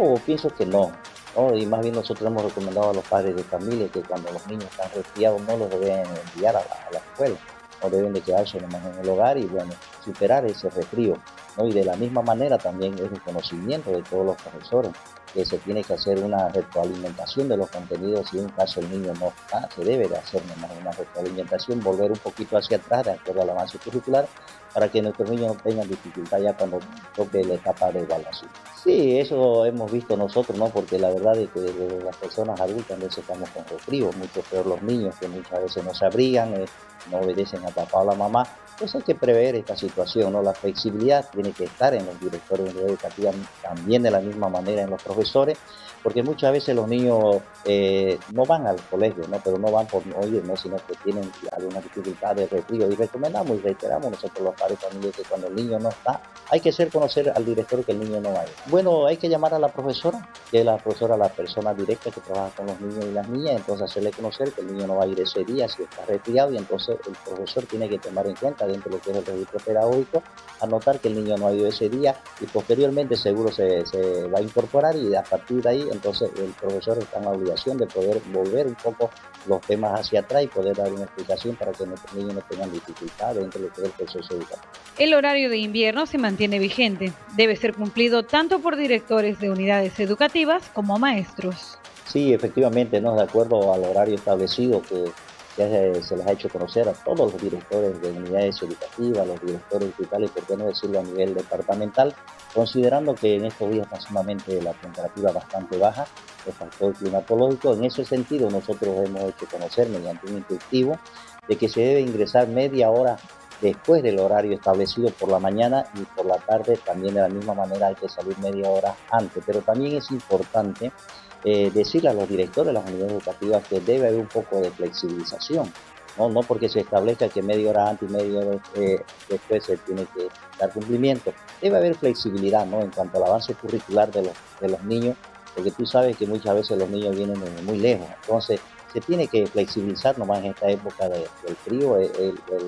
No, pienso que no, ¿no? Y más bien nosotros hemos recomendado a los padres de familia que cuando los niños están resfriados no los deben enviar a la escuela, no deben de quedarse nomás en el hogar y bueno, superar ese resfrío, ¿no? Y de la misma manera también es un conocimiento de todos los profesores que se tiene que hacer una retroalimentación de los contenidos si en caso el niño no está, se debe de hacer nomás una retroalimentación, volver un poquito hacia atrás de acuerdo al avance curricular para que nuestros niños no tengan dificultad ya cuando toque la etapa de evaluación. Sí, eso hemos visto nosotros, ¿no? Porque la verdad es que las personas adultas a veces estamos con resfrío, mucho peor los niños que muchas veces no se abrigan, no obedecen a papá o a la mamá. Entonces hay que prever esta situación, ¿no? La flexibilidad tiene que estar en los directores de unidad educativa, también de la misma manera en los profesores, porque muchas veces los niños no van al colegio, ¿no? Pero no van por oír, ¿no? Sino que tienen alguna dificultad de resfrío. Y recomendamos y reiteramos nosotros los padres de familia que cuando el niño no está, hay que hacer conocer al director que el niño no vaya. Bueno, hay que llamar a la profesora, que es la profesora, la persona directa que trabaja con los niños y las niñas, entonces hacerle conocer que el niño no va a ir ese día si está resfriado y entonces el profesor tiene que tomar en cuenta dentro de lo que es el registro pedagógico, anotar que el niño no ha ido ese día y posteriormente seguro se va a incorporar y a partir de ahí entonces el profesor está en la obligación de poder volver un poco los temas hacia atrás y poder dar una explicación para que nuestros niños no tengan dificultades dentro de lo que es el proceso educativo. El horario de invierno se mantiene vigente. Debe ser cumplido tanto por directores de unidades educativas como maestros. Sí, efectivamente, ¿no? De acuerdo al horario establecido que ya se les ha hecho conocer a todos los directores de unidades educativas, los directores distritales, por qué no decirlo a nivel departamental, considerando que en estos días está sumamente la temperatura bastante baja, el factor climatológico. En ese sentido, nosotros hemos hecho conocer mediante un instructivo de que se debe ingresar media hora después del horario establecido por la mañana y por la tarde también de la misma manera hay que salir media hora antes. Pero también es importante decirle a los directores de las unidades educativas que debe haber un poco de flexibilización, ¿no? No porque se establezca que media hora antes y media hora después se tiene que dar cumplimiento. Debe haber flexibilidad, ¿no? En cuanto al avance curricular de los niños, porque tú sabes que muchas veces los niños vienen de muy lejos. Entonces, se tiene que flexibilizar nomás en esta época del frío,